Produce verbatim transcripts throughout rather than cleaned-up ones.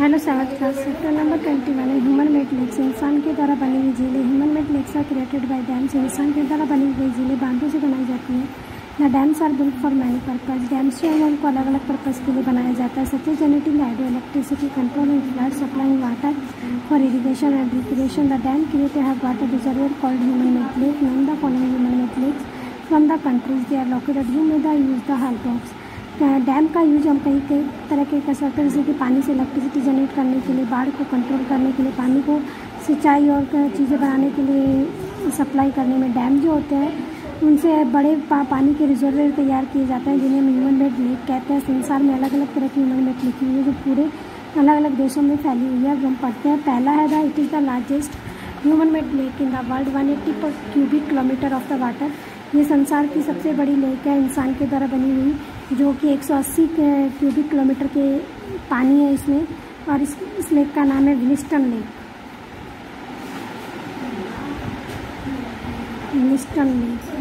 Hello seventh class chapter number twenty one है human made lakes. इंसान के द्वारा बनी हुई झीलें। Human made lakes are created by dams. इंसान के द्वारा बनी हुई झीलें बांधों से बनाई जाती हैं। The dams are built for many purpose. Dams जो है उनको अलग अलग पर्पज़ के लिए बनाया जाता है, such as generating hydro electricity, control and flood, supplying water for irrigation and recreation. The dam created have water reservoir called human made lake. Name the following human made lakes from the countries they are located. You may the use the help box. Dam का use हम कई कई तरह के कर सकते हैं, जैसे कि पानी से इलेक्ट्रिसिटी जनरेट करने के लिए, बाढ़ को कंट्रोल करने के लिए, पानी को सिंचाई और चीज़ें बनाने के लिए सप्लाई करने में। डैम जो होते हैं उनसे बड़े पा, पानी के रिजर्वर तैयार किए जाते हैं, जिन्हें हम ह्यूमन मेड लेक कहते हैं। संसार में अलग अलग तरह की ह्यूमन मेड लेक हुई है जो पूरे अलग अलग देशों में फैली हुई है। अब हम पढ़ते हैं। पहला है the it is the largest human made lake in the world, one eighty per cubic kilometer of the water. ये संसार की सबसे बड़ी लेक है इंसान के द्वारा बनी हुई, जो कि एक सौ अस्सी क्यूबिक किलोमीटर के पानी है इसमें। और इस इस लेक का नाम है विलिस्टन लेक। विलिस्टन लेक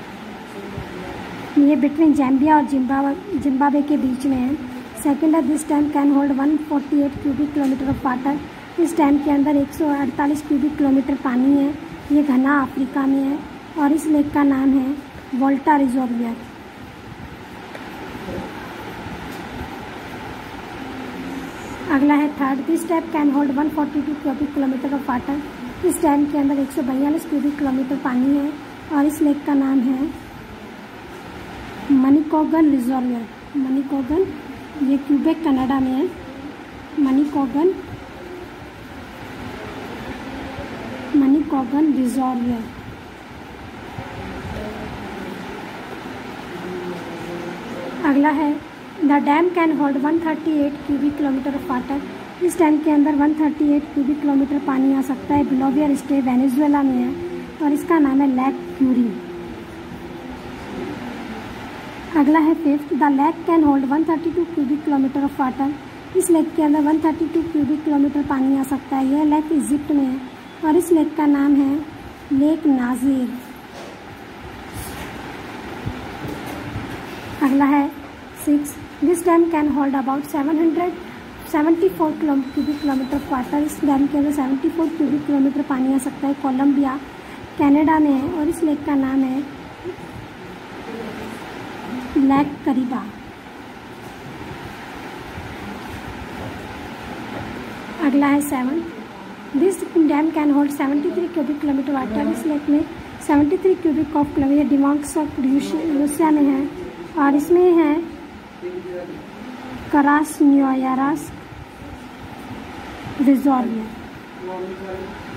ये बिटवीन जैम्बिया और जिम्बाब्वे जिम्बाब्वे के बीच में है। सेकेंड है this dam can hold one forty eight cubic kilometer of water. इस डैम के अंदर एक सौ अड़तालीस क्यूबिक किलोमीटर पानी है। ये घना अफ्रीका में है और इस लेक का नाम है वोल्टा रिजर्वियर। अगला है third, this dam can hold one forty two cubic kilometer of water. इस डैम के अंदर एक सौ बयालीस क्यूबिक किलोमीटर पानी है और इस लेक का नाम है मनीकॉगन रिजर्वियर। मनीकॉगन, ये क्यूबेक कनाडा में है। Manicouagan Manicouagan reservoir. अगला है the dam can hold one thirty eight cubic kilometer of water. इस डैम के अंदर एक सौ अड़तीस क्यूबिक किलोमीटर पानी आ सकता है। बोलिविया स्टेट वेनेजुएला में है और इसका नाम है लेक क्यूरी। अगला है fifth, the lake can hold एक सौ बत्तीस क्यूबिक किलोमीटर ऑफ वाटर। इस लेक के अंदर एक सौ बत्तीस क्यूबिक किलोमीटर पानी आ सकता है। यह लेक इजिप्ट में है और इस लेक का नाम है लेक नाजिर। अगला है six, this dam can hold about seven hundred seventy four cubic kilometer of water. इस डैम के अंदर सेवेंटी फोर क्यूबिक किलोमीटर पानी आ सकता है। कोलंबिया कनाडा में है और इस लेक का नाम है लेक करीबा। अगला है seven, this dam can hold seventy three cubic kilometer water. इस लेक में seventy three cubic of kilometer डिमांक्सक रूसिया में है और इसमें है करास्नोयार्स्क रिजर्वियर।